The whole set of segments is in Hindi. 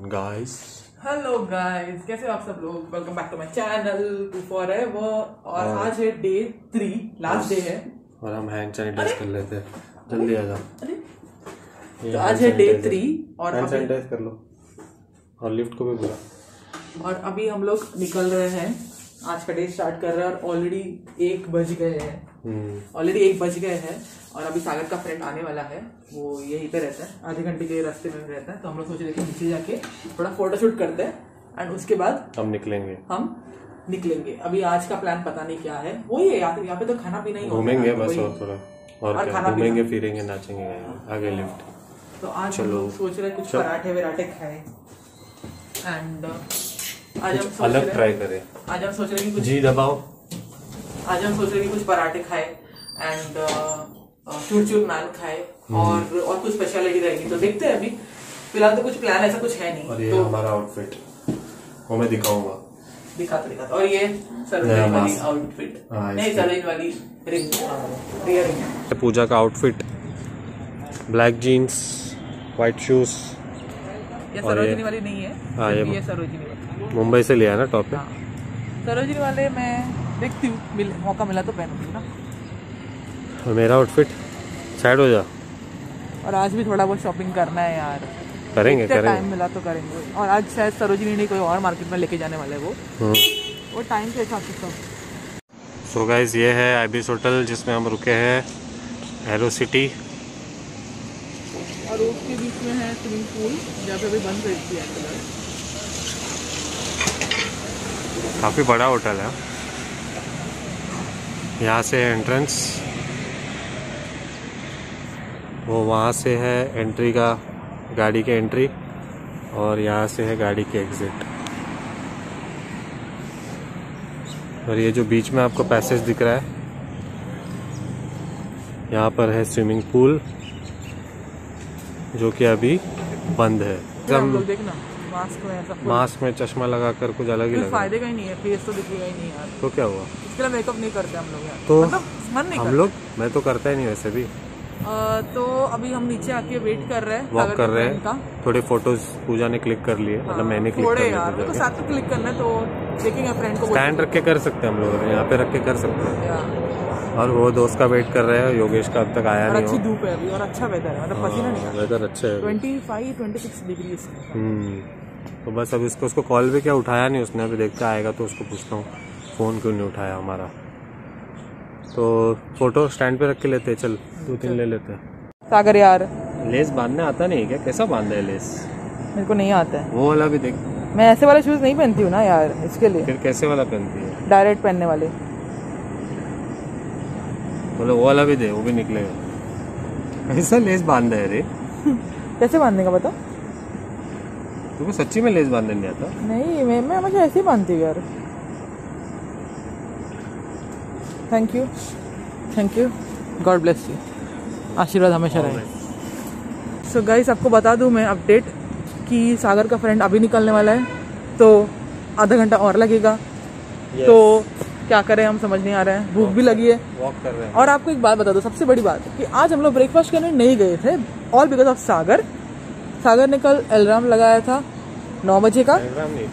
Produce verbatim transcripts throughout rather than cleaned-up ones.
गाइस हेलो गाइस, कैसे हो आप सब लोग। Welcome back to my channel to forever. और आज है डे थ्री, लास्ट डे है और हम हैंड सैनिटाइज कर लेते हैं। जल्दी आ जाओ। तो आज है डे थ्री और हैंड सैनिटाइज कर लो और लिफ्ट को भी बुला। और अभी हम लोग निकल रहे हैं, आज का डे स्टार्ट कर रहे हैं और ऑलरेडी एक बज गए हैं ऑलरेडी एक बज गए हैं और अभी सागर का फ्रेंड आने वाला है, वो यहीं पे रहता है, आधे घंटे के रास्ते में रहता है। तो हम लोग सोच रहे थे नीचे जाके थोड़ा फोटोशूट करते हैं एंड उसके बाद हम निकलेंगे हम निकलेंगे। अभी आज का प्लान पता नहीं क्या है, वही है यहाँ पे यहाँ पे तो खाना पीना ही घूमेंगे बस और थोड़ा और, और क्या घूमेंगे फिरेंगे नाचेंगे आगे लिफ्ट। तो आज हम लोग सोच रहे हैं कुछ पराठे वराठे खाएं एंड आज हम सोच अलग ट्राई करें। आज हम सोच रहे हैं कि कुछ जी दबाओ आज हम सोच रहे हैं कि कुछ पराठे खाए एंड चूर चूर नान खाए और और कुछ स्पेशलिटी रहेगी। तो देखते हैं, अभी फिलहाल तो कुछ प्लान ऐसा कुछ है नहीं। और ये तो हमारा आउटफिट वो मैं दिखाऊंगा, दिखाते दिखाते। और ये सरोजिनी वाली आउटफिट, नहीं सरोजिनी वाली रिंग, रियर रिंग। पूजा का outfit, black jeans, white shoes. ये सरोजिनी वाली नहीं है, हाँ ये, ये सरोजिनी वाली मुंबई से लिया है ना टॉप पे। सरोजिनी वाले मैं देखती हूँ, मौका मिला तो पहनूंगी ना। और मेरा आउटफिट साइड हो जा। और आज भी थोड़ा बहुत शॉपिंग करना है यार, करेंगे करेंगे टाइम मिला तो करेंगे। और आज शायद सरोजिनी नहीं कोई और मार्केट में लेके जाने वाले हैं, वो वो टाइम के हिसाब से सब। सो गाइस ये है आइबिस होटल जिसमें हम रुके हैं, एरो सिटी। और उसके बीच में है स्विमिंग पूल जहाँ पे भी बंद कर दिया है। काफ़ी बड़ा होटल है। यहाँ से एंट्रेंस, वो वहाँ से है एंट्री का, गाड़ी के एंट्री, और यहाँ से है गाड़ी के एग्जिट। और ये जो बीच में आपको पैसेज दिख रहा है, यहाँ पर है स्विमिंग पूल जो कि अभी बंद है। हम लोग देखना मास्क में ऐसा मास्क में चश्मा लगाकर कुछ अलग ही लग रहा है। फायदे का ही नहीं है, फेस तो दिखेगा ही नहीं यार। तो क्या हुआ, इसके लिए मेकअप नहीं करते हम लोग यार, तो मतलब मन नहीं हम लोग, मैं तो करता ही नहीं वैसे भी। आ, तो अभी हम नीचे आके वेट कर रहे हैं, वॉक कर रहे हैं। थोड़े फोटोज पूजा ने क्लिक कर लिए, मतलब मैंने क्लिक कर लिया। तो साथ में क्लिक करना है, तो देखेंगे फ्रेंड को। स्टैंड रख के कर सकते हैं हम लोग, यहाँ पे रख के कर सकते हैं। और वो दोस्त का वेट कर रहे हैं, योगेश का अब तक आया नहीं। अच्छी धूप है अभी और अच्छा वेदर है, मतलब पसीना नहीं आ रहा। वेदर अच्छा है, पच्चीस छब्बीस डिग्री हम्म। तो बस अब इसको उसको कॉल भी क्या उठाया नहीं उसने, अभी देखता आएगा तो उसको पूछता हूँ फ़ोन क्यों नहीं उठाया हमारा। तो फोटो स्टैंड पे रख के लेते हैं, चल दो तीन ले लेते हैं। सागर यार, लेस बांधने आता नहीं क्या, कैसा बांधा है लेस? मेरे को नहीं आता है। वो वाला भी देख, मैं ऐसे वाले शूज नहीं पहनती हूँ ना यार, इसके लिए। फिर कैसे वाला पहनती है? डायरेक्ट पहनने वाले। बोले वो वाला भी दे, वो भी निकलेगा। ऐसा लेस बांधा है रे? कैसे बांधने का बता? तुमको सच्ची में लेस बांधने नहीं आता? नहीं, मैं मैं मुझे ऐसे ही बांधती हूँ यार। Thank you thank you, God bless you, आशीर्वाद हमेशा रहे। सो गाइस, आपको बता दूं मैं अपडेट कि सागर का फ्रेंड अभी निकलने वाला है, तो आधा घंटा और लगेगा। yes. तो क्या करें हम समझ नहीं आ रहा है, भूख भी लगी है, वॉक कर रहे हैं। और आपको एक बात बता दो, सबसे बड़ी बात कि आज हम लोग ब्रेकफास्ट करने नहीं गए थे, all because of Sagar. Sagar ने कल अलार्म लगाया था नौ बजे का।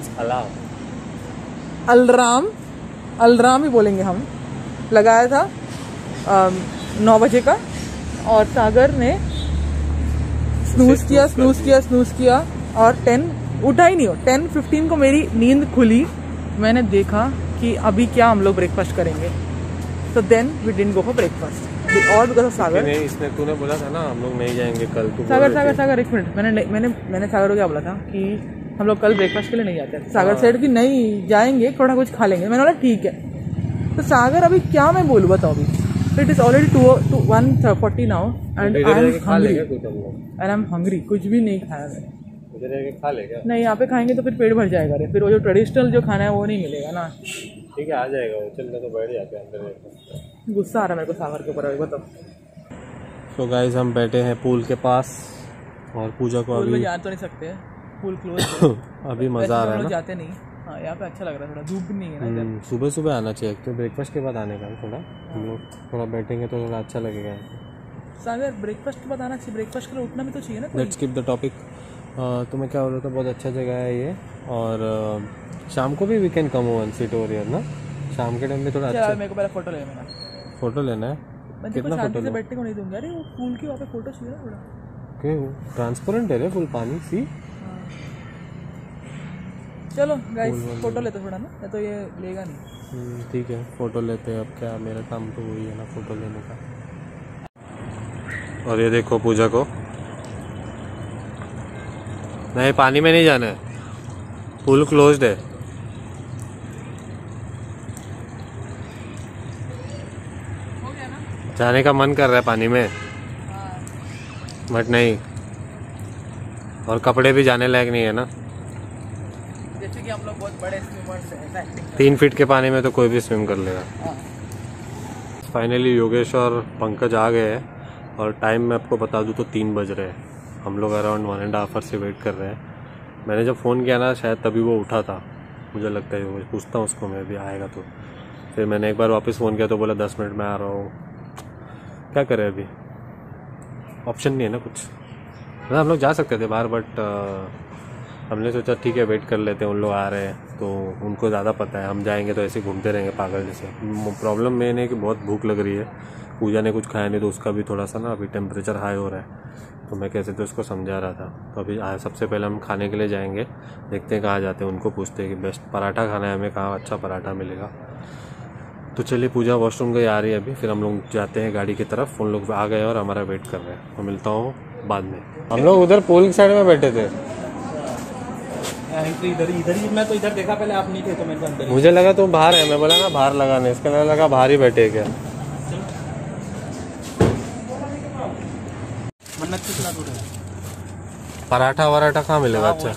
अलार्म अलार्म ही बोलेंगे हम, लगाया था नौ बजे का, और सागर ने स्नूज किया स्नूज किया स्नूज किया और टेन उठा ही नहीं हो। टेन फिफ्टीन को मेरी नींद खुली, मैंने देखा कि अभी क्या हम लोग ब्रेकफास्ट करेंगे, तो then we didn't go for breakfast और बिकॉज ऑफ सागर। नहीं, इसने तूने बोला था ना हम लोग नहीं जाएंगे कल। तू सागर सागर सागर एक मिनट, मैंने मैंने मैंने सागर को क्या बोला था कि हम लोग कल ब्रेकफास्ट के लिए नहीं जाते। सागर सेड कि नहीं जाएंगे, थोड़ा कुछ खा लेंगे। मैंने बोला ठीक है। तो सागर अभी क्या मैं बोलूँ बताओ, अभी it is already two two one forty now and I am hungry and I am hungry. कुछ भी नहीं खाया मैंने। खा ले क्या? नहीं, यहाँ पे खाएंगे तो फिर पेट भर जाएगा रे, फिर वो जो ट्रेडिशनल जो खाना है वो नहीं मिलेगा ना। ठीक है, आ जाएगा वो, चल तो बैठ जाते हैं अंदर। गुस्सा आ रहा है मेरे को सागर के ऊपर, अभी बताओ। सो गाइस, हम बैठे हैं पूल के पास और पूजा को अभी जा तो नहीं सकते, पूल क्लोज अभी मजा आ रहा है ना, जाते नहीं। हाँ, यहाँ पे अच्छा लग रहा है, थोड़ा धूप भी नहीं है ना। सुबह सुबह आना चाहिए, तो ब्रेकफास्ट के बाद आने का थोड़ा, हम लोग थोड़ा बैठेंगे तो थोड़ा अच्छा लगेगा। सागर ब्रेकफास्ट के बाद आना चाहिए, ब्रेकफास्ट के लिए उठना भी तो चाहिए ना। Let's keep the topic. तो मैं क्या बोल रहा था, बहुत अच्छा जगह है ये। और आ, शाम को भी we can come one seat over here ना, शाम के टाइम में थोड़ा अच्छा। मेरे को पहले फोटो लेना है, फोटो लेना है। मैं कितना फोटो से बैठने को नहीं दूंगा। अरे वो फूल की वहाँ पे फोटो चाहिए ना थोड़ा। ओके, ट्रांसपेरेंट है रे फुल पानी सी। चलो गाइस फोटो लेते थोड़ा ना, नहीं तो ये लेगा नहीं। ठीक है फोटो लेते हैं। अब क्या, मेरा काम तो वही है ना, फोटो लेने का। और ये देखो पूजा को, नहीं पानी में नहीं जाना है, पूल क्लोज्ड है। जाने का मन कर रहा है पानी में, बट नहीं, और कपड़े भी जाने लायक नहीं है ना। जैसे कि हम लोग बहुत बड़े स्विमर्स हैं, तीन फीट के पानी में तो कोई भी स्विम कर लेगा। फाइनली योगेश और पंकज आ गए हैं, और टाइम मैं आपको बता दूं तो तीन बज रहे हैं। हम लोग around one and half hour से वेट कर रहे हैं। मैंने जब फ़ोन किया ना, शायद तभी वो उठा था, मुझे लगता है। योगेश पूछता हूँ उसको, मैं भी आएगा तो। फिर मैंने एक बार वापस फ़ोन किया तो बोला दस मिनट में आ रहा हूँ। क्या करें, अभी ऑप्शन नहीं है ना कुछ। मतलब हम लोग जा सकते थे बाहर, बट हमने सोचा ठीक है वेट कर लेते हैं, उन लोग आ रहे हैं तो उनको ज़्यादा पता है। हम जाएंगे तो ऐसे घूमते रहेंगे पागल जैसे। प्रॉब्लम मेन है कि बहुत भूख लग रही है। पूजा ने कुछ खाया नहीं तो उसका भी थोड़ा सा ना अभी टेम्परेचर हाई हो रहा है, तो मैं कैसे तो उसको समझा रहा था। तो अभी सबसे पहले हम खाने के लिए जाएंगे, देखते हैं कहाँ जाते हैं। उनको पूछते हैं कि बेस्ट पराठा खाना है हमें, कहाँ अच्छा पराठा मिलेगा। तो चलिए, पूजा वॉशरूम गई, आ रही है अभी, फिर हम लोग जाते हैं गाड़ी की तरफ। उन लोग आ गए और हमारा वेट कर रहे हैं। मैं मिलता हूँ बाद में। हम लोग उधर पूल की साइड में बैठे थे, इधर इधर ही। मैं तो इधर देखा पहले, आप नहीं थे तो मैं अंदर। मुझे लगा तुम बाहर है, मैं बोला ना बाहर लगाने, इसके अंदर लगा बाहर ही बैठे क्या। मन्नत कितना दूर है? पराठा वराठा कहाँ मिलेगा? अच्छा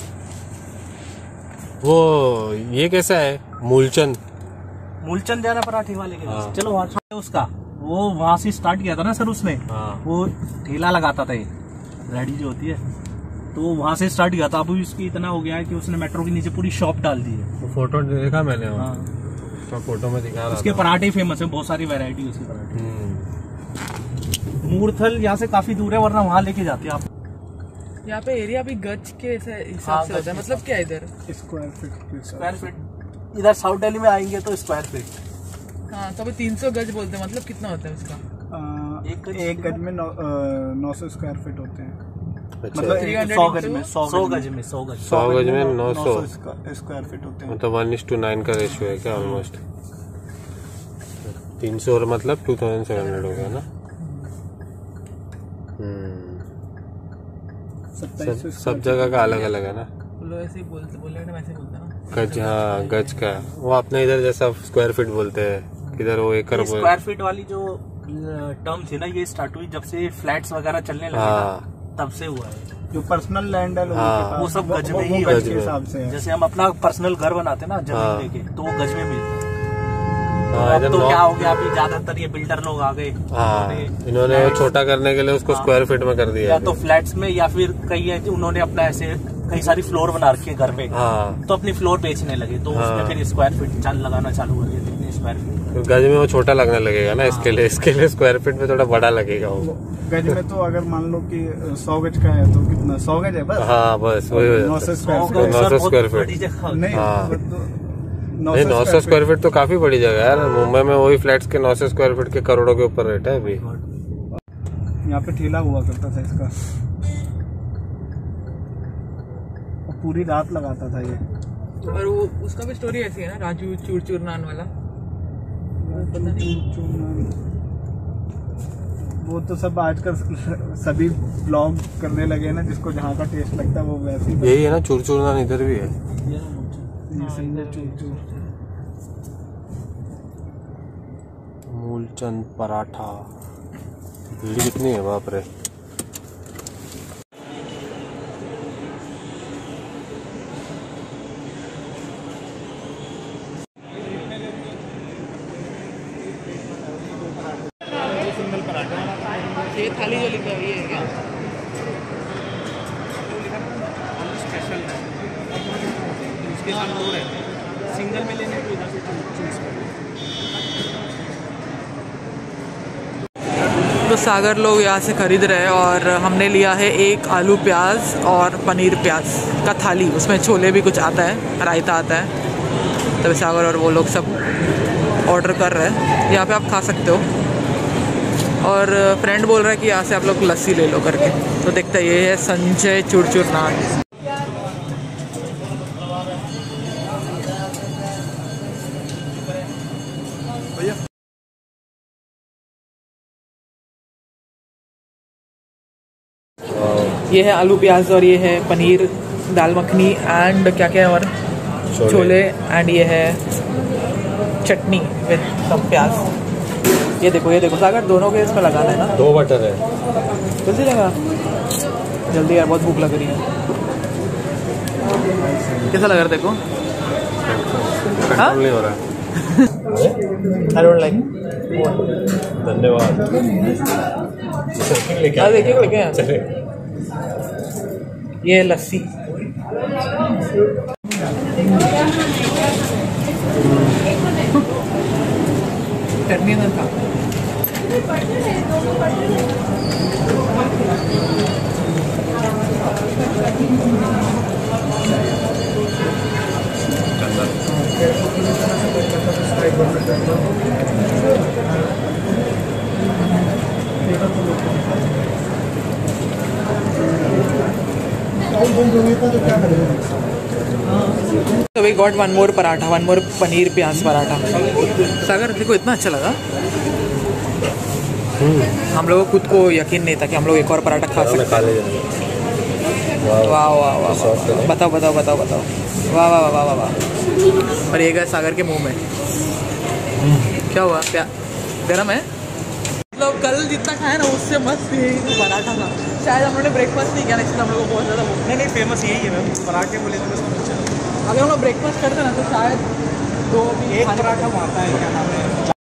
वो ये कैसा है, मूलचंद? मूलचंद जाना पराठे वाले के पास। चलो वहाँ उसका, वो वहाँ से स्टार्ट किया था ना सर उसने। वो ठेला लगाता था, रेडी जो होती है, तो वहाँ से स्टार्ट किया था। अब उसकी इतना हो गया है कि उसने मेट्रो के नीचे पूरी शॉप डाल दी है। तो फोटो देखा मैंने, हाँ तो फोटो में दिखा रहा उसके था। पराठे फेमस है, बहुत सारी वैरायटी उसके पराठे। मूर्थल यहाँ से काफी दूर है, वरना वहाँ लेके जाते हैं आप। यहाँ पे एरिया भी गज के हिसाब से होता है, मतलब क्या इधर स्क्वायर फीट। स्क्वायर फीट इधर साउथ दिल्ली में आएंगे तो स्क्वायर फीट। हाँ तो अभी तीन सौ गज बोलते हैं, मतलब कितना होता है उसका? आ, एक गज एक गज में नौ सौ स्क्वायर फीट होते हैं। अच्छा, मतलब सौ गज में सौ गज में सौ गज सौ गज में नौ सौ स्क्वायर फीट होते हैं। मतलब वन इज टू नाइन का रेशियो है क्या ऑलमोस्ट? तीन सौ और मतलब टू थाउजेंड सेवन हंड्रेड हो गया ना। हम्म सब, सब जगह का अलग अलग है ना। लोग ऐसे ही बोलते, बोले ना वैसे बोलते ना। गज, हाँ गज का, वो अपने इधर जैसा स्क्वायर फीट बोलते हैं, किधर वो एकड़। स्क्वायर फीट वाली जो टर्म थी ना, ये स्टार्ट हुई जब से फ्लैट्स वगैरह चलने लगे, हाँ तब से हुआ है। जो पर्सनल लैंड है लोगों के पास, वो सब गज में ही, गज के हिसाब से। जैसे हम अपना पर्सनल घर बनाते हैं ना जमीन लेके, तो वो गज में मिलता है। अब तो क्या हो गया, अभी ज्यादातर ये बिल्डर लोग आ गए, हाँ इन्होंने छोटा करने के लिए उसको स्क्वायर फीट में कर दिया, या तो फ्लैट्स में, या फिर कई है उन्होंने अपना ऐसे कई सारी फ्लोर बना रखी है घर पे, हाँ तो अपनी फ्लोर बेचने लगे, तो हाँ। उसमें फिर स्क्वायर फीट चाल लगाना चालू कर दिया। कितने स्क्वायर फीट गज में वो छोटा लगने लगेगा ना, इसके लिए इसके लिए स्क्वायर फीट में थोड़ा बड़ा लगेगा वो। गज में तो अगर मान लो कि सौ गज का है तो कितना, सौ गज है बस। हाँ बस वही हो नौ सौ स्क्वायर फीट। नहीं नौ सौ स्क्वायर फीट तो काफी बड़ी जगह है यार। मुंबई में वही फ्लैट्स के नौ सौ स्क्वायर फीट के करोड़ों के ऊपर रेट है अभी। यहाँ पे ठेला हुआ करता था इसका, पूरी रात लगाता था ये। और वो उसका भी स्टोरी ऐसी है ना, राजू चूर चूर नान वाला। चूर चूर नान वो तो सब आजकल सभी ब्लॉग करने लगे ना, जिसको जहाँ का टेस्ट लगता है वो वैसे ही। यही है ना चूर चूर नान, इधर भी है। मूलचंद पराठा, भीड़ कितनी है बाप रे। ये थाली जो लिखा है ये है क्या? स्पेशल है, इसके साथ दो रहते हैं, सिंगल में लेने को इधर से चूज कर। तो सागर लोग यहाँ से ख़रीद रहे हैं और हमने लिया है एक आलू प्याज और पनीर प्याज का थाली। उसमें छोले भी कुछ आता है, रायता आता है। तभी सागर और वो लोग सब ऑर्डर कर रहे हैं। यहाँ पे आप खा सकते हो। और फ्रेंड बोल रहा है कि यहाँ से आप लोग लस्सी ले लो करके। तो देखते हैं, ये है संजय चुरचुर नान। ये है आलू प्याज और ये है पनीर दाल मखनी एंड क्या क्या है और छोले, छोले एंड ये है चटनी विद सब प्याज। ये देखो ये देखो सागर, दोनों के इसमें लगाना है ना। दो बटर है, जल्दी लगा, जल्दी यार, बहुत भूख लग रही है। कैसा लग रहा है देखो? कंट्रोल नहीं हो रहा है। I don't like. धन्यवाद। देखिए लेके ये लस्सी। चटनी ना था। तो we got one more paratha, one more paneer pyaz paratha. सागर देखो इतना अच्छा लगा, हम लोगों को खुद को यकीन नहीं था कि हम लोग एक और पराठा खा सकते हैं। वाह वाह वाह, बताओ बताओ बताओ बताओ, वाह वाह वाह वाह वाह। और ये गया सागर के मुंह में। क्या हुआ? प्या गरम है? मतलब कल जितना खाया ना उससे मस्त यही पराठा था। शायद हम लोगों ने ब्रेकफास्ट नहीं किया ना, इसलिए हम लोग को बहुत ज़्यादा भूख। नहीं नहीं, फेमस यही है मैम, पराठे बोले तो अगर हम लोग ब्रेकफास्ट करते ना तो शायद दो एक पराठा आता है, क्या नाम है,